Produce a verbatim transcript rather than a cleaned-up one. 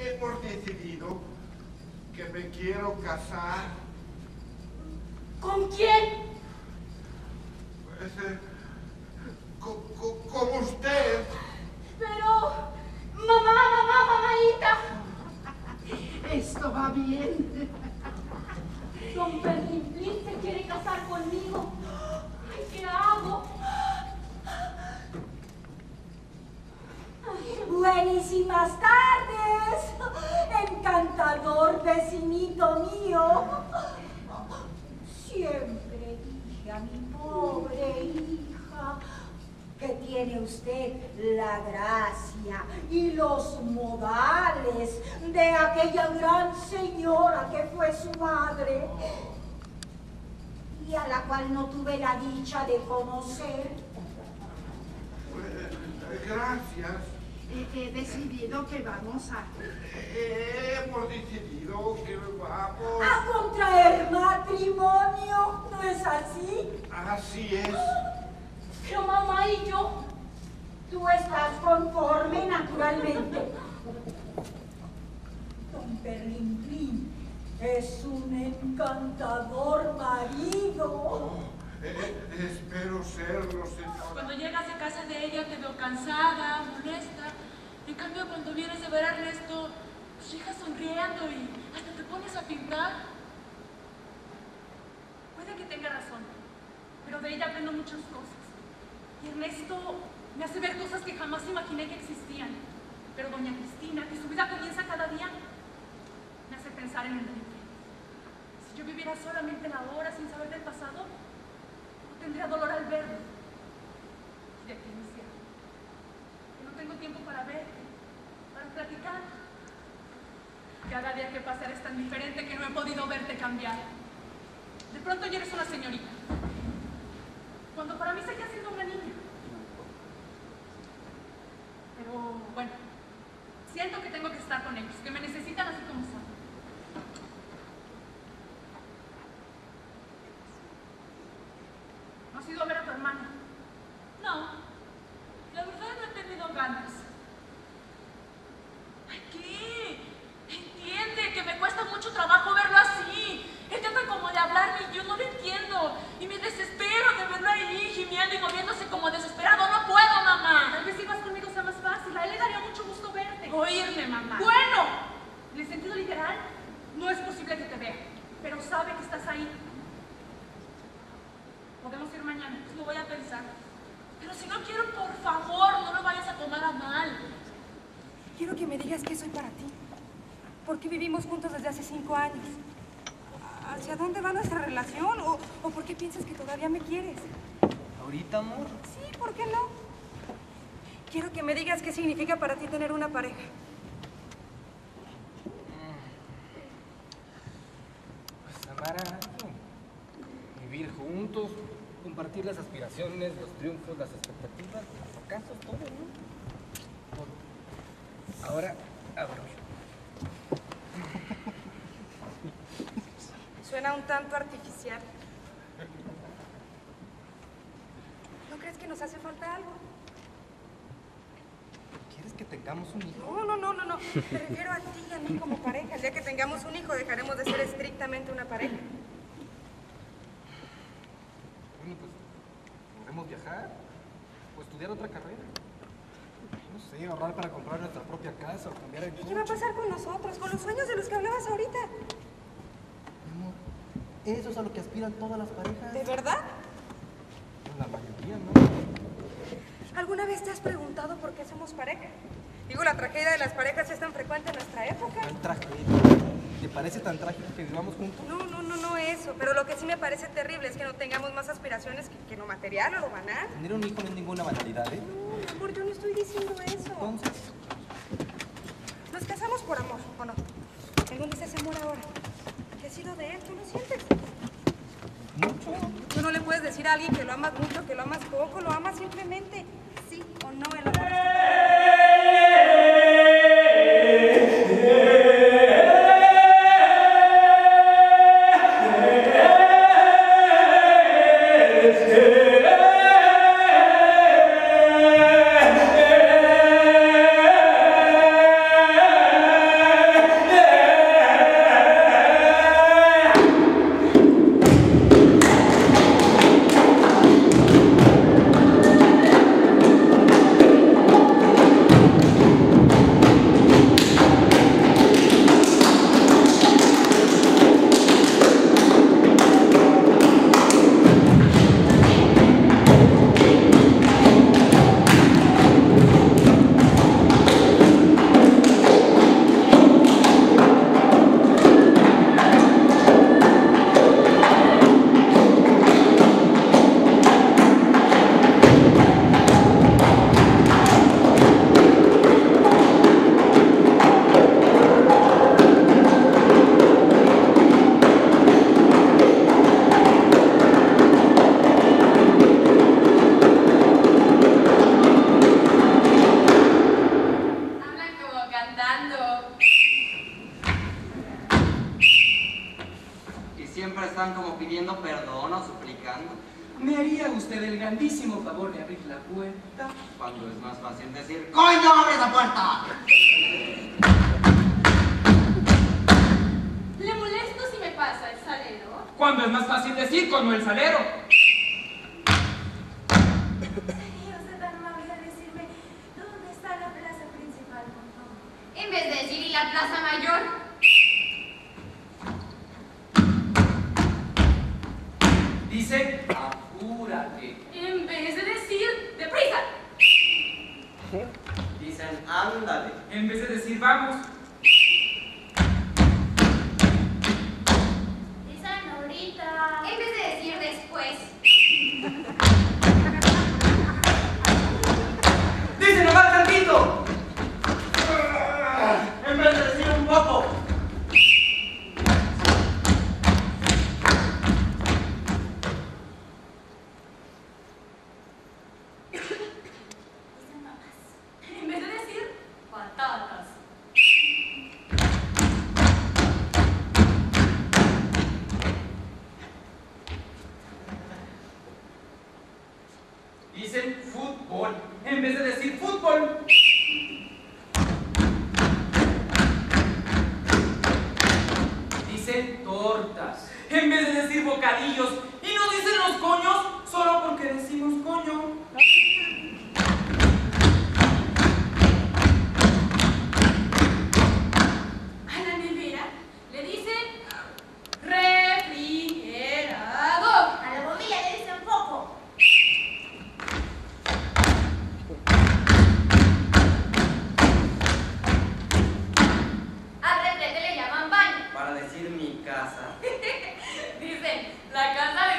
hemos decidido que me quiero casar. ¿Con quién? Pues, eh, con, con, con usted. Pero, mamá, mamá, mamaita. Esto va bien. Don Perlimplín se quiere casar conmigo. Ay, ¿qué hago? Buenísimas tardes, encantador vecinito mío. Siempre dije a mi pobre hija que tiene usted la gracia y los modales de aquella gran señora que fue su madre y a la cual no tuve la dicha de conocer. Eh, gracias. He decidido que vamos a... Eh, hemos decidido que vamos... A contraer matrimonio, ¿no es así? Así es. Pero mamá y yo... Tú estás conforme, naturalmente. Don Perlimplín es un encantador marido. Eh, espero serlo, señora. Cuando llegas a casa de ella te veo cansada, molesta. En cambio, cuando vienes de ver a Ernesto, pues llegas sonriendo y hasta te pones a pintar. Puede que tenga razón, pero de ella aprendo muchas cosas. Y Ernesto me hace ver cosas que jamás imaginé que existían. Pero doña Cristina, que su vida comienza cada día, me hace pensar en el presente. Si yo viviera solamente la hora sin saber del pasado, tendría dolor al verlo. Y de aquí inicia. Que no tengo tiempo para verte, para platicar. Cada día que pasa eres tan diferente que no he podido verte cambiar. De pronto ya eres una señorita, cuando para mí seguía siendo una niña. Pero bueno, siento que tengo que estar con ellos, que me necesitan así como son. ¿No has ido a ver a tu hermana? No, la verdad no he tenido ganas. ¿Ay, qué? Entiende que me cuesta mucho trabajo verlo así. Él trata como de hablarme y yo no lo entiendo. Y me desespero de verlo ahí, gimiendo y moviéndose como desesperado. No puedo, mamá. Tal vez si vas conmigo sea más fácil. A él le daría mucho gusto verte. Oírme, mamá. Bueno, en el sentido literal, no es posible que te vea, pero sabe que estás ahí. Podemos ir mañana, pues lo voy a pensar. Pero si no quiero, por favor, no lo vayas a tomar a mal. Quiero que me digas qué soy para ti. ¿Por qué vivimos juntos desde hace cinco años? ¿Hacia dónde va nuestra relación? ¿O, o por qué piensas que todavía me quieres? ¿Ahorita, amor? Sí, ¿por qué no? Quiero que me digas qué significa para ti tener una pareja. Pues amar a alguien. Vivir juntos, compartir las aspiraciones, los triunfos, las expectativas, los fracasos, todo, ¿no? Todo. Ahora, abro yo. Suena un tanto artificial. ¿No crees que nos hace falta algo? ¿Quieres que tengamos un hijo? No, no, no, no, no. Me refiero a ti y a mí como pareja. El día que tengamos un hijo dejaremos de ser estrictamente una pareja. Bueno, pues podremos viajar o estudiar otra carrera. No sé, ahorrar para comprar nuestra propia casa o cambiar el coche. ¿Y qué va a pasar con nosotros? Con los sueños de los que hablabas ahorita. Amor, eso es a lo que aspiran todas las parejas. ¿De verdad? La mayoría, ¿no? ¿Alguna vez te has preguntado por qué somos pareja? Digo, la tragedia de las parejas es tan frecuente en nuestra época. ¿Tan tragedia? ¿Te parece tan trágico que vivamos juntos? No, no, no, no eso. Pero lo que sí me parece terrible es que no tengamos más aspiraciones que, que lo material o lo banal. Tener un hijo no es ninguna banalidad, ¿eh? No, mi amor, yo no estoy diciendo eso. Entonces, Nos casamos por amor, ¿o no? ¿En dónde está ese amor ahora? ¿Qué ha sido de él? ¿Tú lo sientes? mucho. Tú no le puedes decir a alguien que lo amas mucho, que lo amas poco, lo amas simplemente. Sí o no, el amor. grandísimo favor de abrir la puerta. Cuando es más fácil decir, ¡coño, abre esa puerta! ¿Le molesto si me pasa el salero? Cuando es más fácil decir, coño, el salero. ¿Sería usted tan amable de decirme dónde está la plaza principal, por favor? En vez de decir, ¿y la plaza mayor? Dice, apúrate. En vez de decir, ¡deprisa! Dicen, ándale. En vez de decir, vamos. Dicen ahorita. En vez de decir después. Dice, nomás tantito. En vez de decir un poco. En vez de decir, patatas. Dicen fútbol. En vez de decir fútbol. Dicen tortas. En vez de decir bocadillos. Y no dicen los coños solo porque decimos coño. A la nevera le dicen refrigerador. A la bombilla le dicen foco. Al retrete le llaman baño. Para decir mi casa. Dicen, la casa